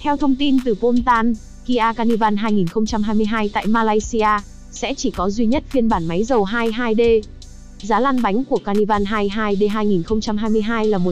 Theo thông tin từ Pontan, Kia Carnival 2022 tại Malaysia sẽ chỉ có duy nhất phiên bản máy dầu 22D. Giá lăn bánh của Carnival 22D 2022 là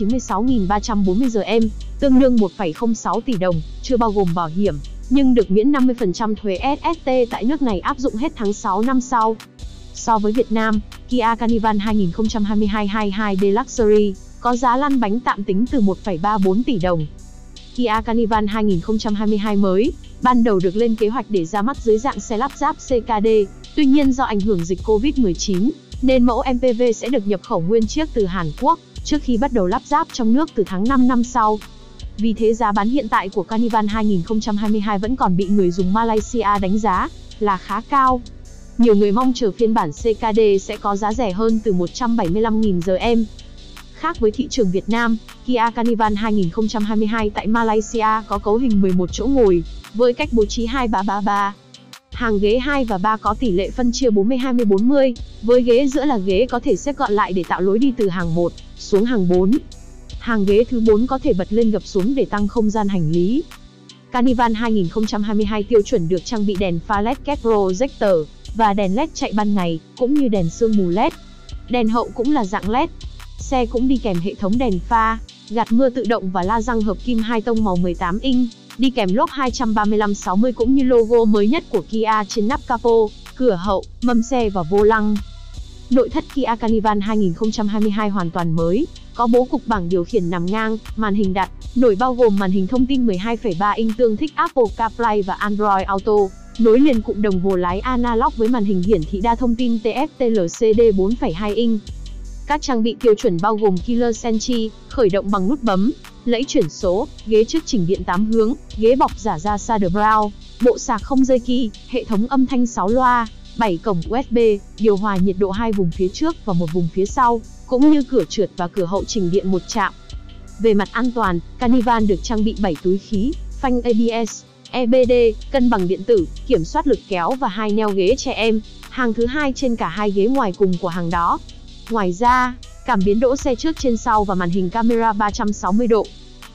196.340 GM, tương đương 1,06 tỷ đồng, chưa bao gồm bảo hiểm, nhưng được miễn 50% thuế SST tại nước này áp dụng hết tháng 6 năm sau. So với Việt Nam, Kia Carnival 2022 22D Luxury có giá lăn bánh tạm tính từ 1,34 tỷ đồng. Kia Carnival 2022 mới, ban đầu được lên kế hoạch để ra mắt dưới dạng xe lắp ráp CKD, tuy nhiên do ảnh hưởng dịch Covid-19, nên mẫu MPV sẽ được nhập khẩu nguyên chiếc từ Hàn Quốc, trước khi bắt đầu lắp ráp trong nước từ tháng 5 năm sau. Vì thế giá bán hiện tại của Carnival 2022 vẫn còn bị người dùng Malaysia đánh giá là khá cao. Nhiều người mong chờ phiên bản CKD sẽ có giá rẻ hơn từ 175.000 GM. Khác với thị trường Việt Nam, Kia Carnival 2022 tại Malaysia có cấu hình 11 chỗ ngồi, với cách bố trí 2333. Hàng ghế 2 và 3 có tỷ lệ phân chia 40-20-40, với ghế giữa là ghế có thể xếp gọn lại để tạo lối đi từ hàng 1 xuống hàng 4. Hàng ghế thứ 4 có thể bật lên gập xuống để tăng không gian hành lý. Carnival 2022 tiêu chuẩn được trang bị đèn pha LED kép projector và đèn LED chạy ban ngày, cũng như đèn sương mù LED. Đèn hậu cũng là dạng LED. Xe cũng đi kèm hệ thống đèn pha, gạt mưa tự động và la răng hợp kim 2 tông màu 18 inch, đi kèm lốp 235/60 cũng như logo mới nhất của Kia trên nắp capo, cửa hậu, mâm xe và vô lăng. Nội thất Kia Carnival 2022 hoàn toàn mới, có bố cục bảng điều khiển nằm ngang, màn hình đặt, nổi bao gồm màn hình thông tin 12,3 inch tương thích Apple CarPlay và Android Auto, nối liền cụm đồng hồ lái analog với màn hình hiển thị đa thông tin TFT LCD 4,2 inch. Các trang bị tiêu chuẩn bao gồm Keyless Entry, khởi động bằng nút bấm, lẫy chuyển số, ghế trước chỉnh điện 8 hướng, ghế bọc giả da Saddle Brown, bộ sạc không dây ki, hệ thống âm thanh 6 loa, 7 cổng USB, điều hòa nhiệt độ 2 vùng phía trước và 1 vùng phía sau, cũng như cửa trượt và cửa hậu chỉnh điện 1 chạm. Về mặt an toàn, Carnival được trang bị 7 túi khí, phanh ABS, EBD, cân bằng điện tử, kiểm soát lực kéo và 2 neo ghế trẻ em, hàng thứ 2 trên cả 2 ghế ngoài cùng của hàng đó. Ngoài ra, cảm biến đỗ xe trước trên sau và màn hình camera 360 độ.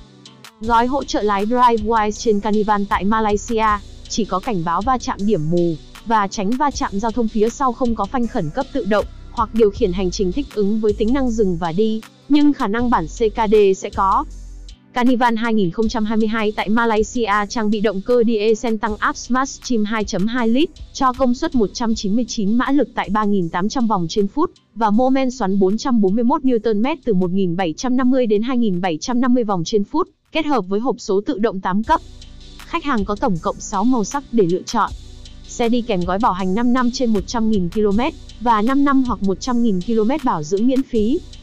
Gói hỗ trợ lái DriveWise trên Carnival tại Malaysia chỉ có cảnh báo va chạm điểm mù và tránh va chạm giao thông phía sau, không có phanh khẩn cấp tự động hoặc điều khiển hành trình thích ứng với tính năng dừng và đi, nhưng khả năng bản CKD sẽ có. Carnival 2022 tại Malaysia trang bị động cơ diesel tăng áp Smart Stream 2.2 lít cho công suất 199 mã lực tại 3.800 vòng trên phút và mô men xoắn 441 Nm từ 1.750 đến 2.750 vòng trên phút, kết hợp với hộp số tự động 8 cấp. Khách hàng có tổng cộng 6 màu sắc để lựa chọn. Xe đi kèm gói bảo hành 5 năm trên 100.000 km và 5 năm hoặc 100.000 km bảo dưỡng miễn phí.